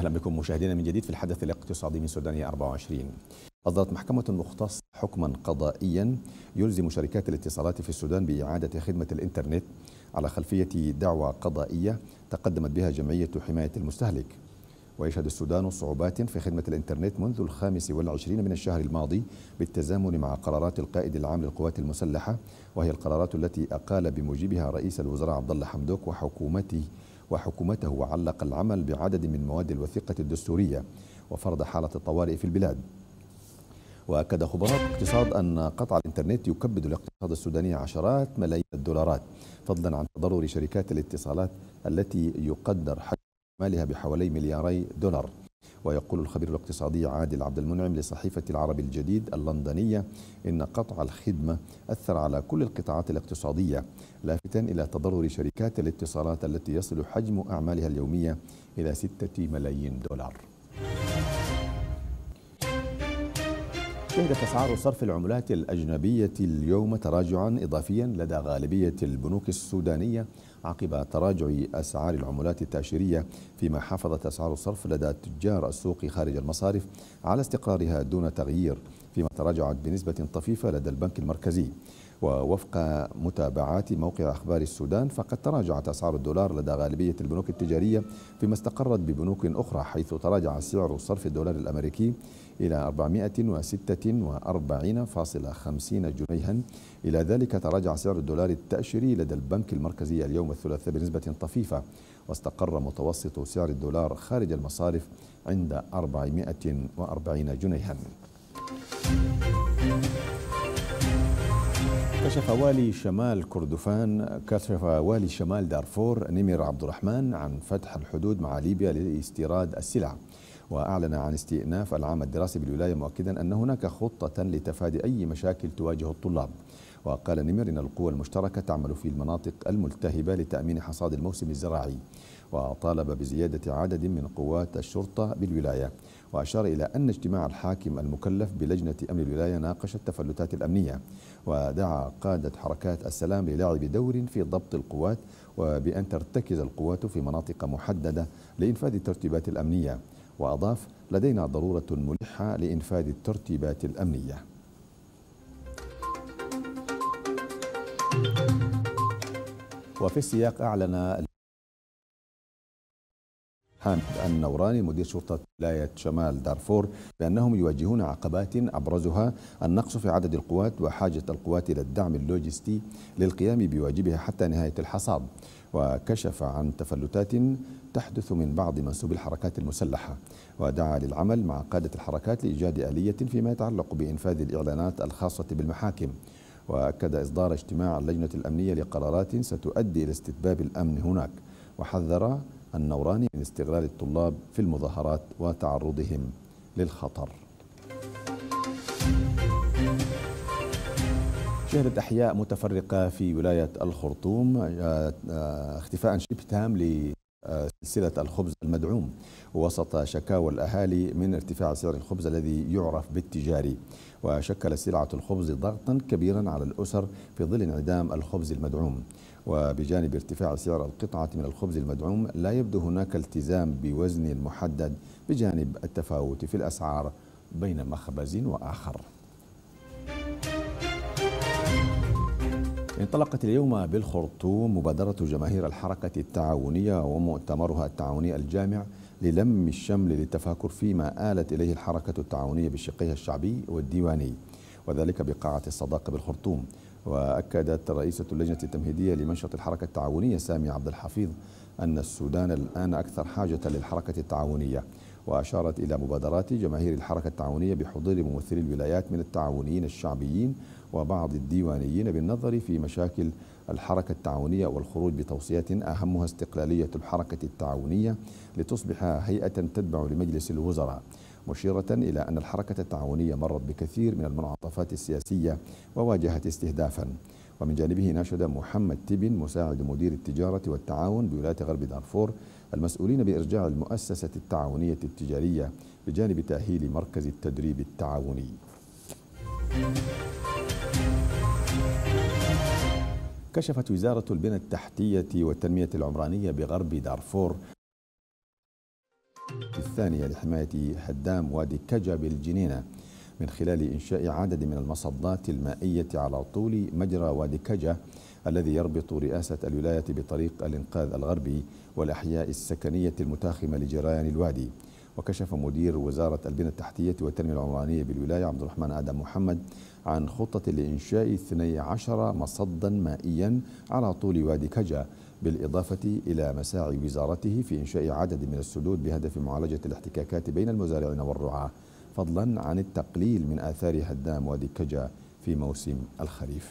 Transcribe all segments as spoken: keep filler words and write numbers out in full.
أهلا بكم مشاهدينا من جديد في الحدث الاقتصادي من سودانية أربعة وعشرين. أصدرت محكمة مختصة حكما قضائيا يلزم شركات الاتصالات في السودان بإعادة خدمة الإنترنت على خلفية دعوى قضائية تقدمت بها جمعية حماية المستهلك. ويشهد السودان صعوبات في خدمة الإنترنت منذ الخامس والعشرين من الشهر الماضي بالتزامن مع قرارات القائد العام للقوات المسلحة، وهي القرارات التي أقال بموجبها رئيس الوزراء عبد الله حمدوك وحكومته وحكومته وعلق العمل بعدد من مواد الوثيقة الدستورية وفرض حالة الطوارئ في البلاد. وأكد خبراء الاقتصاد أن قطع الإنترنت يكبد الاقتصاد السوداني عشرات ملايين الدولارات، فضلا عن تضرر شركات الاتصالات التي يقدر حجم مالها بحوالي ملياري دولار. ويقول الخبير الاقتصادي عادل عبد المنعم لصحيفة العربي الجديد اللندنية إن قطع الخدمة أثر على كل القطاعات الاقتصادية، لافتا إلى تضرر شركات الاتصالات التي يصل حجم أعمالها اليومية إلى ستة ملايين دولار. شهدت أسعار صرف العملات الأجنبية اليوم تراجعا إضافيا لدى غالبية البنوك السودانية عقب تراجع أسعار العملات التأشيرية، فيما حافظت أسعار الصرف لدى تجار السوق خارج المصارف على استقرارها دون تغيير، فيما تراجعت بنسبة طفيفة لدى البنك المركزي. ووفق متابعات موقع أخبار السودان فقد تراجعت أسعار الدولار لدى غالبية البنوك التجارية، فيما استقرت ببنوك أخرى، حيث تراجع سعر صرف الدولار الأمريكي إلى أربعمائة وستة وأربعين فاصلة خمسين جنيها. إلى ذلك تراجع سعر الدولار التأشيري لدى البنك المركزي اليوم الثلاثاء بنسبة طفيفة، واستقر متوسط سعر الدولار خارج المصارف عند أربعمائة وأربعين جنيها. كشف والي شمال كردفان كشف والي شمال دارفور نمر عبد الرحمن عن فتح الحدود مع ليبيا لاستيراد السلع، وأعلن عن استئناف العام الدراسي بالولاية، مؤكدا أن هناك خطة لتفادي أي مشاكل تواجه الطلاب. وقال نمر إن القوى المشتركة تعمل في المناطق الملتهبة لتأمين حصاد الموسم الزراعي، وطالب بزيادة عدد من قوات الشرطة بالولاية. وأشار إلى أن اجتماع الحاكم المكلف بلجنة أمن الولاية ناقش التفلتات الأمنية، ودعا قادة حركات السلام للعب دور في ضبط القوات، وبأن ترتكز القوات في مناطق محددة لإنفاذ الترتيبات الأمنية. وأضاف: لدينا ضرورة ملحة لإنفاذ الترتيبات الأمنية. وفي السياق أعلن حامد النوراني مدير شرطة ولاية شمال دارفور بأنهم يواجهون عقبات أبرزها النقص في عدد القوات وحاجة القوات إلى الدعم اللوجستي للقيام بواجبها حتى نهاية الحصاد. وكشف عن تفلتات تحدث من بعض منسوبي الحركات المسلحة، ودعا للعمل مع قادة الحركات لإيجاد آلية فيما يتعلق بإنفاذ الإعلانات الخاصة بالمحاكم. وأكد إصدار اجتماع اللجنة الأمنية لقرارات ستؤدي إلى استتباب الأمن هناك، وحذر النوراني من استغلال الطلاب في المظاهرات وتعرضهم للخطر. شهدت أحياء متفرقة في ولاية الخرطوم اختفاء شبه تام لسلسلة الخبز المدعوم وسط شكاوى الأهالي من ارتفاع سعر الخبز الذي يعرف بالتجاري. وشكل سلعة الخبز ضغطا كبيرا على الأسر في ظل انعدام الخبز المدعوم. وبجانب ارتفاع سعر القطعة من الخبز المدعوم لا يبدو هناك التزام بوزن محدد بجانب التفاوت في الأسعار بين مخبز وآخر. انطلقت اليوم بالخرطوم مبادرة جماهير الحركة التعاونية ومؤتمرها التعاوني الجامع للم الشمل للتفاكر فيما آلت إليه الحركة التعاونية بشقيها الشعبي والديواني، وذلك بقاعة الصداقة بالخرطوم. وأكدت رئيسة اللجنة التمهيدية لمنشط الحركة التعاونية سامي عبد الحفيظ أن السودان الآن أكثر حاجة للحركة التعاونية، وأشارت إلى مبادرات جماهير الحركة التعاونية بحضور ممثلي الولايات من التعاونيين الشعبيين وبعض الديوانيين بالنظر في مشاكل الحركة التعاونية والخروج بتوصيات أهمها استقلالية الحركة التعاونية لتصبح هيئة تتبع لمجلس الوزراء، مشيرة إلى أن الحركة التعاونية مرت بكثير من المنعطفات السياسية وواجهت استهدافا. ومن جانبه ناشد محمد تبن مساعد مدير التجارة والتعاون بولاية غرب دارفور المسؤولين بإرجاع المؤسسة التعاونية التجارية بجانب تأهيل مركز التدريب التعاوني. كشفت وزارة البنى التحتية والتنمية العمرانية بغرب دارفور الثانية لحماية هدام وادي كجا بالجنينة من خلال إنشاء عدد من المصدات المائية على طول مجرى وادي كجا الذي يربط رئاسة الولاية بطريق الإنقاذ الغربي والأحياء السكنية المتاخمة لجريان الوادي. وكشف مدير وزارة البنى التحتية والتنمية العمرانية بالولاية عبد الرحمن آدم محمد عن خطة لإنشاء اثني عشر مصدا مائيا على طول وادي كجا، بالإضافة إلى مساعي وزارته في إنشاء عدد من السدود بهدف معالجة الاحتكاكات بين المزارعين والرعاة، فضلا عن التقليل من آثار هدام وادي كجا في موسم الخريف.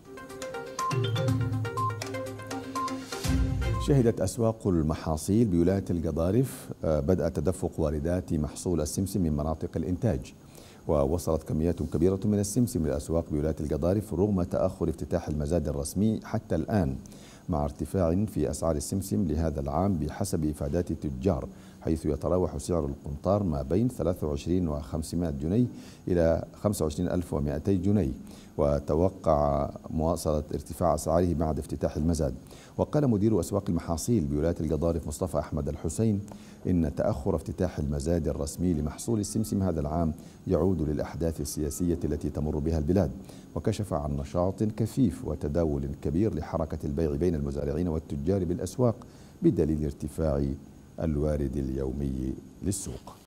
شهدت أسواق المحاصيل بولاية القضارف بدء تدفق واردات محصول السمسم من مناطق الإنتاج، ووصلت كميات كبيرة من السمسم للأسواق بولاية القضارف رغم تأخر افتتاح المزاد الرسمي حتى الآن، مع ارتفاع في أسعار السمسم لهذا العام بحسب إفادات التجار، حيث يتراوح سعر القنطار ما بين ثلاثة وعشرين وخمسمائة جنيه إلى خمسة وعشرين ألف ومئتي جنيه، وتوقع مواصلة ارتفاع أسعاره بعد افتتاح المزاد. وقال مدير أسواق المحاصيل بولاية القضارف مصطفى أحمد الحسين إن تأخر افتتاح المزاد الرسمي لمحصول السمسم هذا العام يعود للأحداث السياسية التي تمر بها البلاد، وكشف عن نشاط كثيف وتداول كبير لحركة البيع بين المزارعين والتجار بالأسواق بدليل ارتفاع الوارد اليومي للسوق.